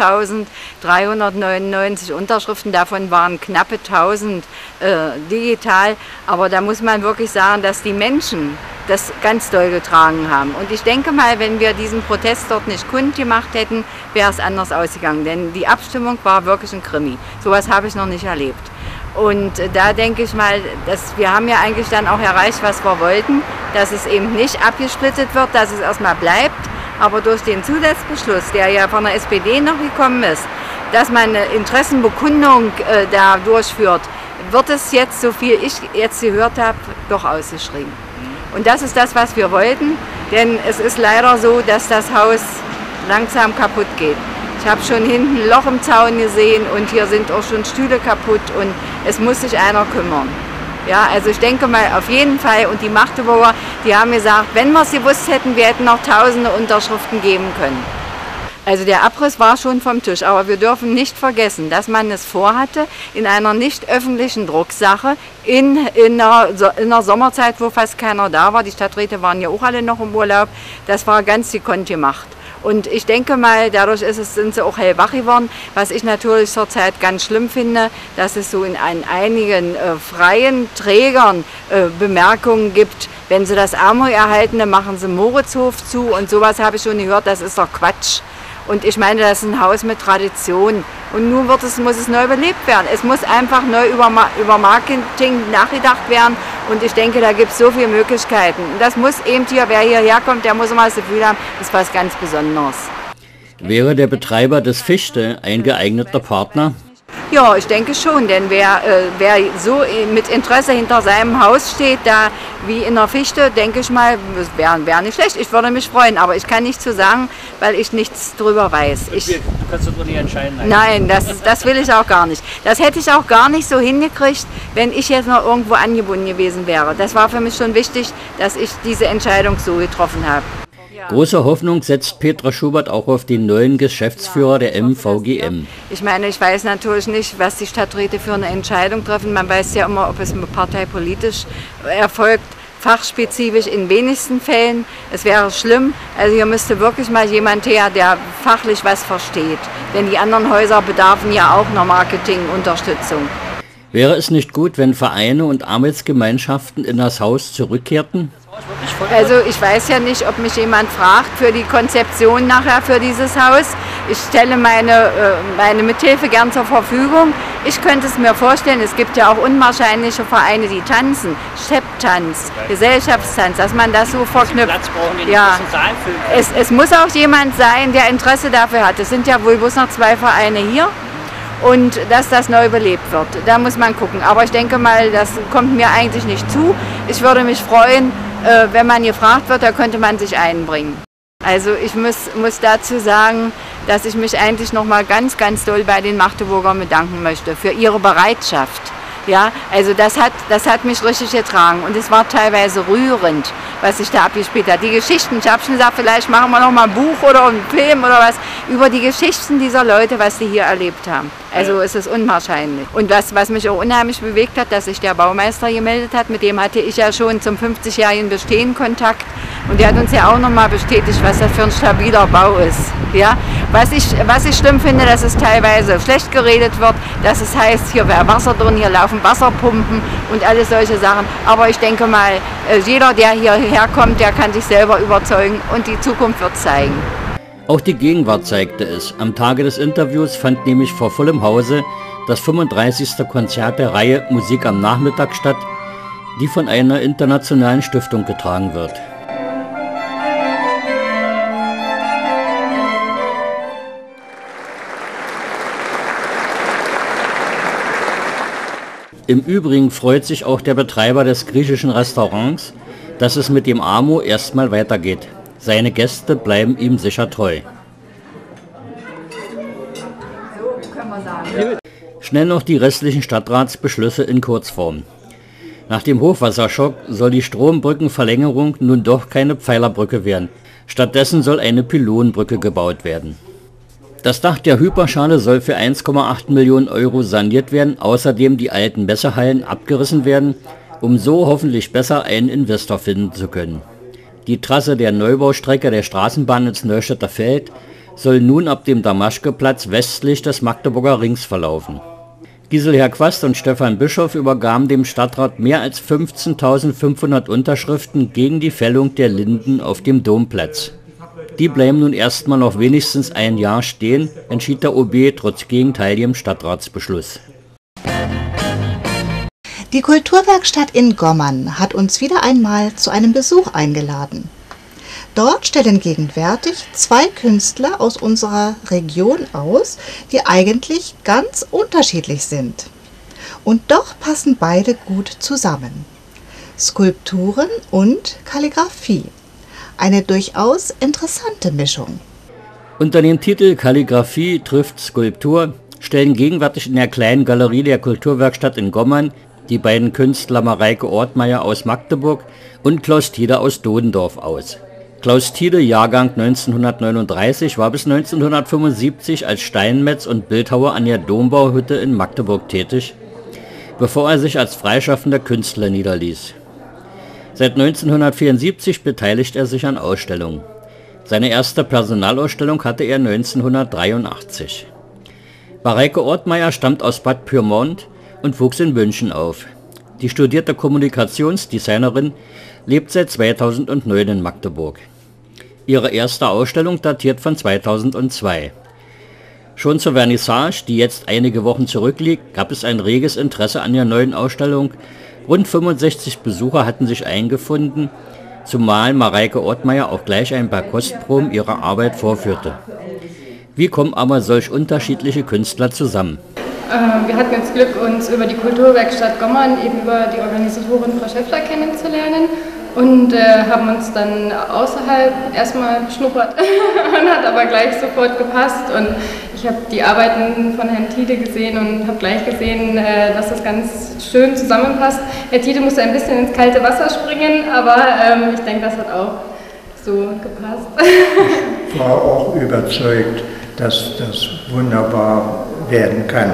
[SPEAKER 14] fünftausenddreihundertneunundneunzig Unterschriften, davon waren knappe tausend äh, digital, aber da muss man wirklich sagen, dass die Menschen das ganz doll getragen haben. Und ich denke mal, wenn wir diesen Protest dort nicht kundgemacht hätten, wäre es anders ausgegangen, denn die Abstimmung war wirklich ein Krimi. Sowas habe ich noch nicht erlebt. Und da denke ich mal, dass wir haben ja eigentlich dann auch erreicht, was wir wollten, dass es eben nicht abgesplittet wird, dass es erstmal bleibt, aber durch den Zusatzbeschluss, der ja von der S P D noch gekommen ist, dass man eine Interessenbekundung äh, da durchführt, wird es jetzt, so viel ich jetzt gehört habe, doch ausgeschrieben. Und das ist das, was wir wollten, denn es ist leider so, dass das Haus langsam kaputt geht. Ich habe schon hinten ein Loch im Zaun gesehen und hier sind auch schon Stühle kaputt und es muss sich einer kümmern. Ja, also ich denke mal auf jeden Fall, und die Magdeburger, die haben gesagt, wenn wir es gewusst hätten, wir hätten noch tausende Unterschriften geben können. Also der Abriss war schon vom Tisch, aber wir dürfen nicht vergessen, dass man es vorhatte, in einer nicht öffentlichen Drucksache, in, in, einer, in einer Sommerzeit, wo fast keiner da war, die Stadträte waren ja auch alle noch im Urlaub, das war ganz gekonnt gemacht. Und ich denke mal, dadurch ist es, sind sie auch hellwach geworden, was ich natürlich zurzeit ganz schlimm finde, dass es so in ein, einigen äh, freien Trägern äh, Bemerkungen gibt, wenn sie das A M O erhalten, dann machen sie Moritzhof zu und sowas habe ich schon gehört, das ist doch Quatsch. Und ich meine, das ist ein Haus mit Tradition. Und nun wird es, muss es neu belebt werden. Es muss einfach neu über, über Marketing nachgedacht werden. Und ich denke, da gibt es so viele Möglichkeiten. Und das muss eben hier, wer hierher kommt, der muss immer das Gefühl haben, das ist was ganz Besonderes.
[SPEAKER 1] Wäre der Betreiber des Fichte ein geeigneter Partner?
[SPEAKER 14] Ja, ich denke schon, denn wer, äh, wer so mit Interesse hinter seinem Haus steht, da wie in der Fichte, denke ich mal, wäre wär nicht schlecht. Ich würde mich freuen, aber ich kann nichts zu sagen, weil ich nichts drüber weiß. Ich,
[SPEAKER 1] du kannst doch nicht entscheiden. Nein,
[SPEAKER 14] nein das, das will ich auch gar nicht. Das hätte ich auch gar nicht so hingekriegt, wenn ich jetzt noch irgendwo angebunden gewesen wäre. Das war für mich schon wichtig, dass ich diese Entscheidung so getroffen habe.
[SPEAKER 1] Große Hoffnung setzt Petra Schubert auch auf den neuen Geschäftsführer der M V G M.
[SPEAKER 14] Ich meine, ich weiß natürlich nicht, was die Stadträte für eine Entscheidung treffen. Man weiß ja immer, ob es parteipolitisch erfolgt, fachspezifisch in wenigsten Fällen. Es wäre schlimm. Also hier müsste wirklich mal jemand her, der fachlich was versteht. Denn die anderen Häuser bedarfen ja auch noch Marketingunterstützung.
[SPEAKER 1] Wäre es nicht gut, wenn Vereine und Arbeitsgemeinschaften in das Haus zurückkehrten?
[SPEAKER 14] Also ich weiß ja nicht, ob mich jemand fragt für die Konzeption nachher für dieses Haus. Ich stelle meine, meine Mithilfe gern zur Verfügung. Ich könnte es mir vorstellen, es gibt ja auch unwahrscheinliche Vereine, die tanzen. Stepptanz, Gesellschaftstanz, dass man das so verknüpft. Ja. Es, es muss auch jemand sein, der Interesse dafür hat. Es sind ja wohl bloß noch zwei Vereine hier. Und dass das neu belebt wird, da muss man gucken. Aber ich denke mal, das kommt mir eigentlich nicht zu. Ich würde mich freuen, wenn man gefragt wird, da könnte man sich einbringen. Also ich muss, muss dazu sagen, dass ich mich eigentlich noch mal ganz, ganz doll bei den Magdeburgern bedanken möchte für ihre Bereitschaft. Ja, also das hat, das hat mich richtig getragen und es war teilweise rührend, was sich da abgespielt hat. Die Geschichten, ich habe schon gesagt, vielleicht machen wir noch mal ein Buch oder einen Film oder was. über die Geschichten dieser Leute, was sie hier erlebt haben. Also es ist unwahrscheinlich. Und was, was mich auch unheimlich bewegt hat, dass sich der Baumeister gemeldet hat, mit dem hatte ich ja schon zum fünfzigjährigen Bestehen Kontakt. Und der hat uns ja auch nochmal bestätigt, was das für ein stabiler Bau ist. Ja? Was ich, was ich schlimm finde, dass es teilweise schlecht geredet wird, dass es heißt, hier wäre Wasser drin, hier laufen Wasserpumpen und alles solche Sachen. Aber ich denke mal, jeder, der hierher kommt, der kann sich selber überzeugen und die Zukunft wird zeigen.
[SPEAKER 1] Auch die Gegenwart zeigte es. Am Tage des Interviews fand nämlich vor vollem Hause das fünfunddreißigste Konzert der Reihe Musik am Nachmittag statt, die von einer internationalen Stiftung getragen wird. Im Übrigen freut sich auch der Betreiber des griechischen Restaurants, dass es mit dem Amo erstmal weitergeht. Seine Gäste bleiben ihm sicher treu. Schnell noch die restlichen Stadtratsbeschlüsse in Kurzform. Nach dem Hochwasserschock soll die Strombrückenverlängerung nun doch keine Pfeilerbrücke werden. Stattdessen soll eine Pylonenbrücke gebaut werden. Das Dach der Hyperschale soll für eins Komma acht Millionen Euro saniert werden, außerdem die alten Messehallen abgerissen werden, um so hoffentlich besser einen Investor finden zu können. Die Trasse der Neubaustrecke der Straßenbahn ins Neustädter Feld soll nun ab dem Damaschke-Platz westlich des Magdeburger Rings verlaufen. Giselher Quast und Stefan Bischof übergaben dem Stadtrat mehr als fünfzehntausendfünfhundert Unterschriften gegen die Fällung der Linden auf dem Domplatz. Die bleiben nun erstmal noch wenigstens ein Jahr stehen, entschied der O B trotz gegenteiligem Stadtratsbeschluss.
[SPEAKER 2] Die Kulturwerkstatt in Gommern hat uns wieder einmal zu einem Besuch eingeladen. Dort stellen gegenwärtig zwei Künstler aus unserer Region aus, die eigentlich ganz unterschiedlich sind. Und doch passen beide gut zusammen. Skulpturen und Kalligraphie. Eine durchaus interessante Mischung.
[SPEAKER 1] Unter dem Titel Kalligraphie trifft Skulptur stellen gegenwärtig in der kleinen Galerie der Kulturwerkstatt in Gommern die beiden Künstler Mareike Ortmeier aus Magdeburg und Klaus Tiede aus Dodendorf aus. Klaus Tiede, Jahrgang neunzehnhundertneununddreißig, war bis neunzehnhundertfünfundsiebzig als Steinmetz und Bildhauer an der Dombauhütte in Magdeburg tätig, bevor er sich als freischaffender Künstler niederließ. Seit neunzehnhundertvierundsiebzig beteiligt er sich an Ausstellungen. Seine erste Personalausstellung hatte er neunzehnhundertdreiundachtzig. Mareike Ortmeier stammt aus Bad Pyrmont und wuchs in München auf. Die studierte Kommunikationsdesignerin lebt seit zweitausendneun in Magdeburg. Ihre erste Ausstellung datiert von zweitausendzwei. Schon zur Vernissage, die jetzt einige Wochen zurückliegt, gab es ein reges Interesse an der neuen Ausstellung. Rund fünfundsechzig Besucher hatten sich eingefunden, zumal Mareike Ortmeier auch gleich ein paar Kostproben ihrer Arbeit vorführte. Wie kommen aber solch unterschiedliche Künstler zusammen?
[SPEAKER 15] Wir hatten das Glück, uns über die Kulturwerkstatt Gommern eben über die Organisatorin Frau Schäffler kennenzulernen und äh, haben uns dann außerhalb erstmal beschnuppert und hat aber gleich sofort gepasst und ich habe die Arbeiten von Herrn Tiede gesehen und habe gleich gesehen, äh, dass das ganz schön zusammenpasst. Herr Tiede musste ein bisschen ins kalte Wasser springen, aber ähm, ich denke, das hat auch so gepasst.
[SPEAKER 16] Ich war auch überzeugt, dass das wunderbar werden kann.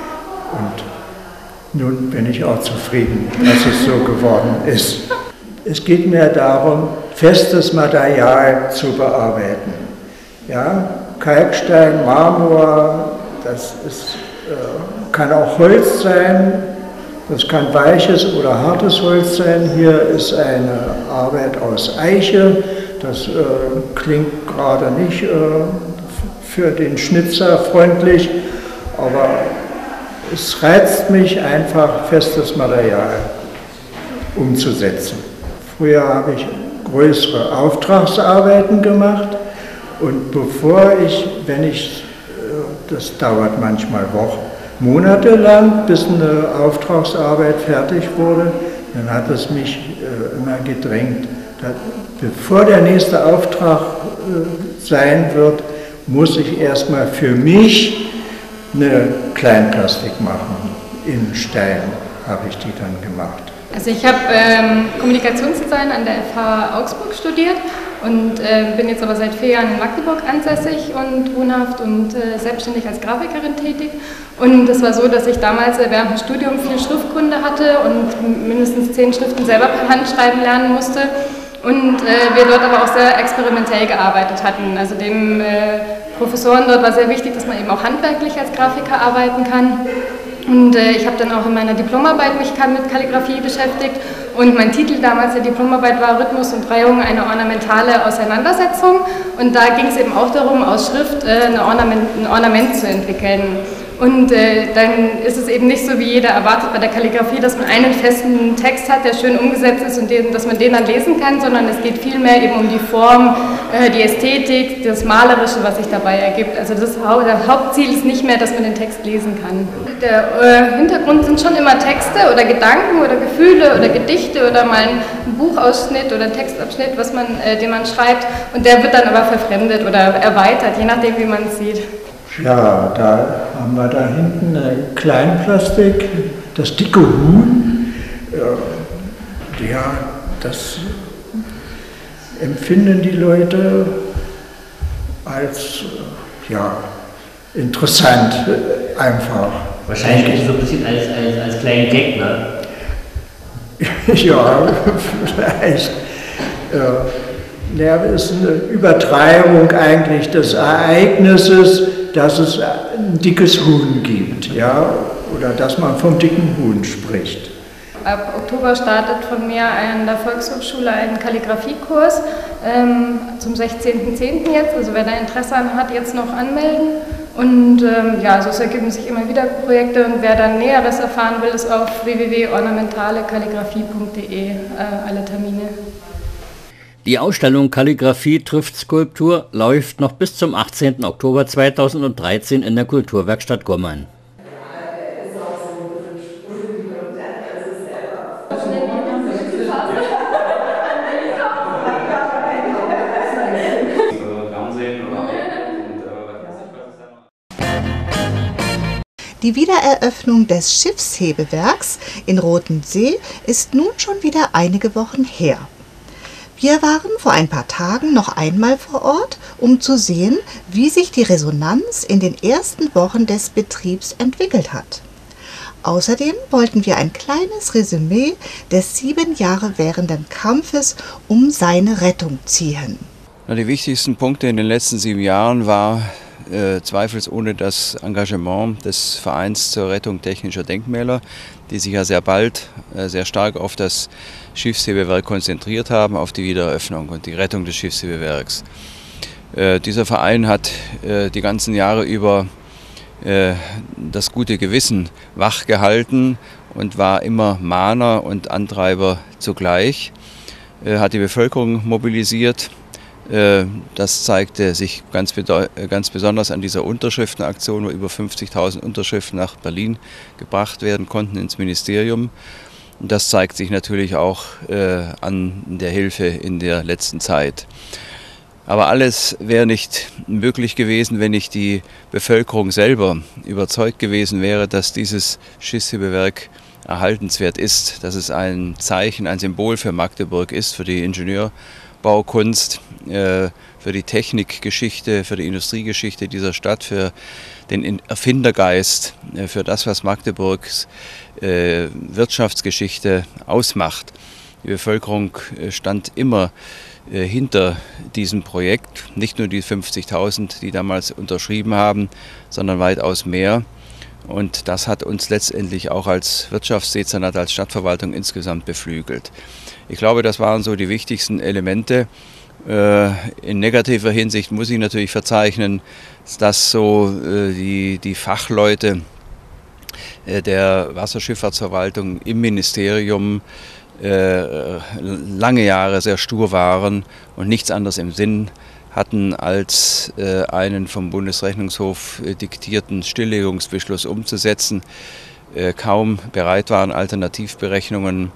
[SPEAKER 16] Und nun bin ich auch zufrieden, dass es so geworden ist. Es geht mir darum, festes Material zu bearbeiten. Ja, Kalkstein, Marmor, das ist, äh, kann auch Holz sein, das kann weiches oder hartes Holz sein. Hier ist eine Arbeit aus Eiche, das äh, klingt gerade nicht äh, für den Schnitzer freundlich, aber es reizt mich einfach, festes Material umzusetzen. Früher habe ich größere Auftragsarbeiten gemacht und bevor ich, wenn ich, das dauert manchmal Wochen, Monate lang, bis eine Auftragsarbeit fertig wurde, dann hat es mich immer gedrängt, dass, bevor der nächste Auftrag sein wird, muss ich erstmal für mich eine Kleinplastik machen. In Stein habe ich die dann gemacht.
[SPEAKER 15] Also ich habe ähm, Kommunikationsdesign an der F H Augsburg studiert und äh, bin jetzt aber seit vier Jahren in Magdeburg ansässig und wohnhaft und äh, selbstständig als Grafikerin tätig. Und es war so, dass ich damals während dem Studium viel Schriftkunde hatte und mindestens zehn Schriften selber per Hand schreiben lernen musste. Und äh, wir dort aber auch sehr experimentell gearbeitet hatten. Also dem äh, Professoren dort war sehr wichtig, dass man eben auch handwerklich als Grafiker arbeiten kann. Und äh, ich habe dann auch in meiner Diplomarbeit mich mit Kalligrafie beschäftigt. Und mein Titel damals der Diplomarbeit war Rhythmus und Reihung, eine ornamentale Auseinandersetzung. Und da ging es eben auch darum, aus Schrift äh, eine Ornament, ein Ornament zu entwickeln. Und äh, dann ist es eben nicht so, wie jeder erwartet bei der Kalligrafie, dass man einen festen Text hat, der schön umgesetzt ist und den, dass man den dann lesen kann, sondern es geht vielmehr eben um die Form, äh, die Ästhetik, das Malerische, was sich dabei ergibt. Also das, das Hauptziel ist nicht mehr, dass man den Text lesen kann. Der äh, Hintergrund sind schon immer Texte oder Gedanken oder Gefühle oder Gedichte oder mal ein Buchausschnitt oder ein Textabschnitt, was man, äh, den man schreibt, und der wird dann aber verfremdet oder erweitert, je nachdem, wie man es sieht.
[SPEAKER 16] Ja, da haben wir da hinten ein Kleinplastik, das dicke Huhn. Ja, das empfinden die Leute als ja, interessant einfach.
[SPEAKER 17] Wahrscheinlich so ein bisschen als, als, als kleinen Gag, ne?
[SPEAKER 16] Ja, vielleicht. Ja, das ist eine Übertreibung eigentlich des Ereignisses, dass es ein dickes Huhn gibt, ja, oder dass man vom dicken Huhn spricht.
[SPEAKER 15] Ab Oktober startet von mir an der Volkshochschule ein Kalligrafiekurs ähm, zum sechzehnten zehnten jetzt, also wer da Interesse an hat, jetzt noch anmelden. Und ähm, ja, so also ergeben sich immer wieder Projekte, und wer dann Näheres erfahren will, ist auf w w w punkt ornamentale kalligraphie punkt de äh, alle Termine.
[SPEAKER 1] Die Ausstellung Kalligraphie trifft Skulptur läuft noch bis zum achtzehnten Oktober zweitausenddreizehn in der Kulturwerkstatt Gommern.
[SPEAKER 2] Die Wiedereröffnung des Schiffshebewerks in Rothensee ist nun schon wieder einige Wochen her. Wir waren vor ein paar Tagen noch einmal vor Ort, um zu sehen, wie sich die Resonanz in den ersten Wochen des Betriebs entwickelt hat. Außerdem wollten wir ein kleines Resümee des sieben Jahre währenden Kampfes um seine Rettung ziehen.
[SPEAKER 18] Die wichtigsten Punkte in den letzten sieben Jahren war äh, zweifelsohne das Engagement des Vereins zur Rettung technischer Denkmäler, die sich ja sehr bald äh, sehr stark auf das Schiffshebewerk konzentriert haben, auf die Wiedereröffnung und die Rettung des Schiffshebewerks. Äh, dieser Verein hat äh, die ganzen Jahre über äh, das gute Gewissen wachgehalten und war immer Mahner und Antreiber zugleich, äh, hat die Bevölkerung mobilisiert. Äh, das zeigte sich ganz, ganz besonders an dieser Unterschriftenaktion, wo über fünfzigtausend Unterschriften nach Berlin gebracht werden konnten ins Ministerium. Und das zeigt sich natürlich auch äh, an der Hilfe in der letzten Zeit. Aber alles wäre nicht möglich gewesen, wenn nicht die Bevölkerung selber überzeugt gewesen wäre, dass dieses Schiffshebewerk erhaltenswert ist, dass es ein Zeichen, ein Symbol für Magdeburg ist, für die Ingenieurbaukunst, äh, für die Technikgeschichte, für die Industriegeschichte dieser Stadt, für den Erfindergeist, äh, für das, was Magdeburgs äh, Wirtschaftsgeschichte ausmacht. Die Bevölkerung äh, stand immer äh, hinter diesem Projekt, nicht nur die fünfzigtausend, die damals unterschrieben haben, sondern weitaus mehr. Und das hat uns letztendlich auch als Wirtschaftsdezernat, als Stadtverwaltung insgesamt beflügelt. Ich glaube, das waren so die wichtigsten Elemente. In negativer Hinsicht muss ich natürlich verzeichnen, dass so die, die Fachleute der Wasserschifffahrtsverwaltung im Ministerium lange Jahre sehr stur waren und nichts anderes im Sinn hatten, als einen vom Bundesrechnungshof diktierten Stilllegungsbeschluss umzusetzen, kaum bereit waren, Alternativberechnungen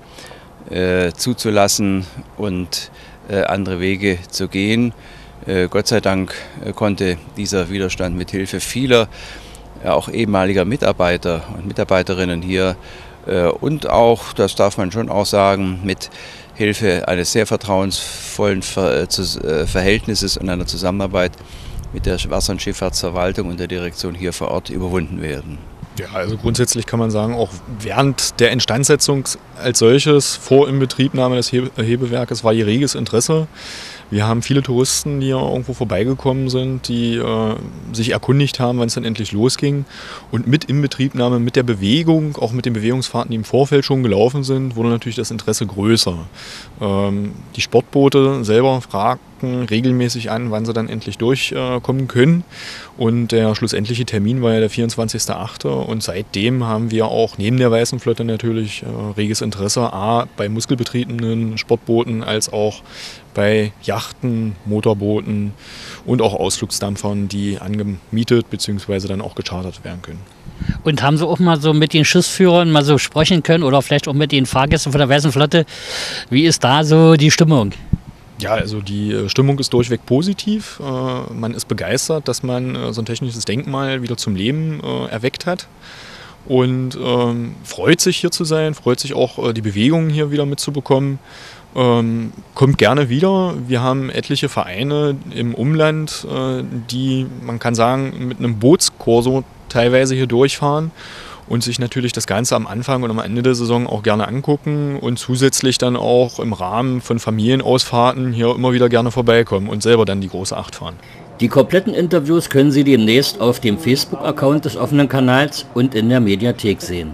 [SPEAKER 18] zuzulassen und andere Wege zu gehen. Gott sei Dank konnte dieser Widerstand mit Hilfe vieler, auch ehemaliger Mitarbeiter und Mitarbeiterinnen hier und auch, das darf man schon auch sagen, mit Hilfe eines sehr vertrauensvollen Ver äh, Verhältnisses und einer Zusammenarbeit mit der Wasser- und Schifffahrtsverwaltung und der Direktion hier vor Ort überwunden werden.
[SPEAKER 19] Ja, also grundsätzlich kann man sagen, auch während der Instandsetzung als solches, vor Inbetriebnahme des Hebe Hebewerkes, war hier reges Interesse. Wir haben viele Touristen, die hier irgendwo vorbeigekommen sind, die äh, sich erkundigt haben, wann es dann endlich losging. Und mit Inbetriebnahme, mit der Bewegung, auch mit den Bewegungsfahrten, die im Vorfeld schon gelaufen sind, wurde natürlich das Interesse größer. Ähm, die Sportboote selber fragten regelmäßig an, wann sie dann endlich durchkommen äh, können. Und der schlussendliche Termin war ja der vierundzwanzigster achte Und seitdem haben wir auch neben der Weißen Flotte natürlich äh, reges Interesse, a, bei muskelbetriebenen Sportbooten als auch bei Yachten, Motorbooten und auch Ausflugsdampfern, die angemietet bzw. dann auch gechartert werden können.
[SPEAKER 1] Und haben Sie auch mal so mit den Schiffsführern mal so sprechen können oder vielleicht auch mit den Fahrgästen von der Weißen Flotte? Wie ist da so die Stimmung?
[SPEAKER 19] Ja, also die Stimmung ist durchweg positiv. Man ist begeistert, dass man so ein technisches Denkmal wieder zum Leben erweckt hat. Und ähm, freut sich hier zu sein, freut sich auch die Bewegungen hier wieder mitzubekommen. Ähm, kommt gerne wieder. Wir haben etliche Vereine im Umland, äh, die, man kann sagen, mit einem Bootskorso teilweise hier durchfahren und sich natürlich das Ganze am Anfang und am Ende der Saison auch gerne angucken und zusätzlich dann auch im Rahmen von Familienausfahrten hier immer wieder gerne vorbeikommen und selber dann die große Acht fahren.
[SPEAKER 1] Die kompletten Interviews können Sie demnächst auf dem Facebook-Account des offenen Kanals und in der Mediathek sehen.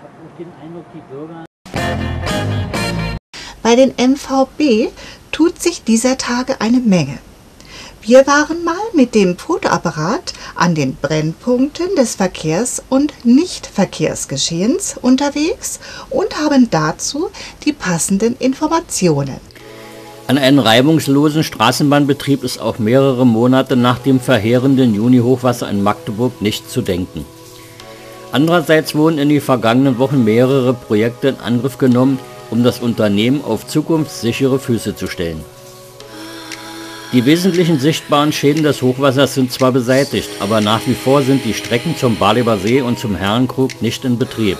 [SPEAKER 2] Bei den M V B tut sich dieser Tage eine Menge. Wir waren mal mit dem Fotoapparat an den Brennpunkten des Verkehrs- und Nichtverkehrsgeschehens unterwegs und haben dazu die passenden Informationen.
[SPEAKER 1] An einen reibungslosen Straßenbahnbetrieb ist auch mehrere Monate nach dem verheerenden Juni-Hochwasser in Magdeburg nicht zu denken. Andererseits wurden in den vergangenen Wochen mehrere Projekte in Angriff genommen, um das Unternehmen auf zukunftssichere Füße zu stellen. Die wesentlichen sichtbaren Schäden des Hochwassers sind zwar beseitigt, aber nach wie vor sind die Strecken zum Barleber See und zum Herrenkrug nicht in Betrieb.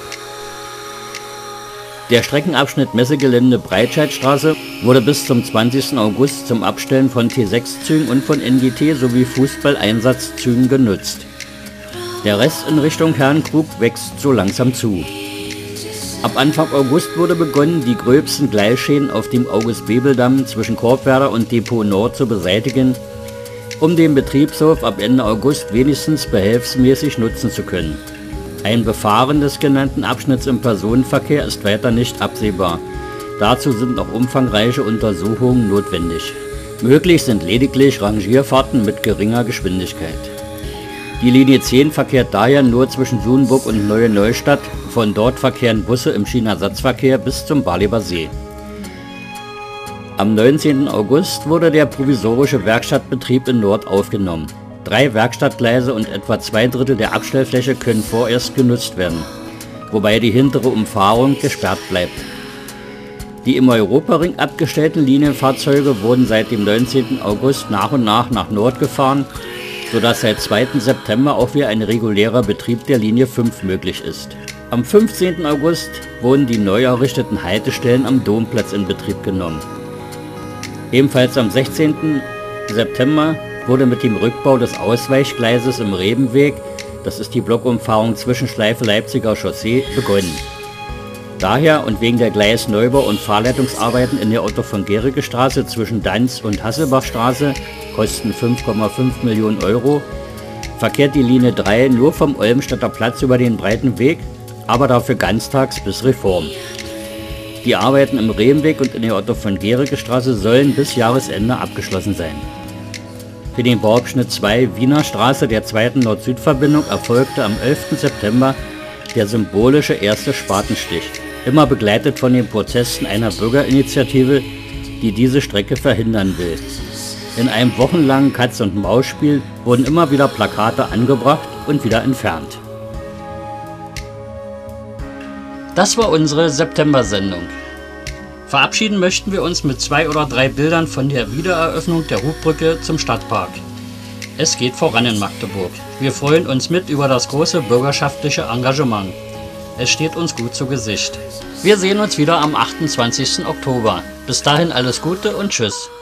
[SPEAKER 1] Der Streckenabschnitt Messegelände Breitscheidstraße wurde bis zum zwanzigsten August zum Abstellen von T sechs Zügen und von N G T sowie Fußballeinsatzzügen genutzt. Der Rest in Richtung Herrenkrug wächst so langsam zu. Ab Anfang August wurde begonnen, die gröbsten Gleisschäden auf dem August-Bebel-Damm zwischen Korbwerder und Depot Nord zu beseitigen, um den Betriebshof ab Ende August wenigstens behelfsmäßig nutzen zu können. Ein Befahren des genannten Abschnitts im Personenverkehr ist weiter nicht absehbar. Dazu sind noch umfangreiche Untersuchungen notwendig. Möglich sind lediglich Rangierfahrten mit geringer Geschwindigkeit. Die Linie zehn verkehrt daher nur zwischen Sudenburg und Neue Neustadt, von dort verkehren Busse im Schienenersatzverkehr bis zum Barleber See. Am neunzehnten August wurde der provisorische Werkstattbetrieb in Nord aufgenommen. Drei Werkstattgleise und etwa zwei Drittel der Abstellfläche können vorerst genutzt werden, wobei die hintere Umfahrung gesperrt bleibt. Die im Europaring abgestellten Linienfahrzeuge wurden seit dem neunzehnten August nach und nach nach Nord gefahren, sodass seit zweiten September auch wieder ein regulärer Betrieb der Linie fünf möglich ist. Am fünfzehnten August wurden die neu errichteten Haltestellen am Domplatz in Betrieb genommen. Ebenfalls am sechzehnten September wurde mit dem Rückbau des Ausweichgleises im Rebenweg, das ist die Blockumfahrung Zwischenschleife Leipziger Chaussee, begonnen. Daher und wegen der Gleisneubau- und Fahrleitungsarbeiten in der Otto-von-Gericke-Straße zwischen Danz und Hasselbachstraße, kosten fünf Komma fünf Millionen Euro, verkehrt die Linie drei nur vom Olmstedter Platz über den breiten Weg, aber dafür ganztags bis Reform. Die Arbeiten im Rebenweg und in der Otto-von-Gericke-Straße sollen bis Jahresende abgeschlossen sein. Für den Bauabschnitt zwei Wiener Straße der zweiten Nord-Süd-Verbindung erfolgte am elften September der symbolische erste Spatenstich, immer begleitet von den Protesten einer Bürgerinitiative, die diese Strecke verhindern will. In einem wochenlangen Katz-und-Maus-Spiel wurden immer wieder Plakate angebracht und wieder entfernt. Das war unsere September-Sendung. Verabschieden möchten wir uns mit zwei oder drei Bildern von der Wiedereröffnung der Hubbrücke zum Stadtpark. Es geht voran in Magdeburg. Wir freuen uns mit über das große bürgerschaftliche Engagement. Es steht uns gut zu Gesicht. Wir sehen uns wieder am achtundzwanzigsten Oktober. Bis dahin alles Gute und Tschüss.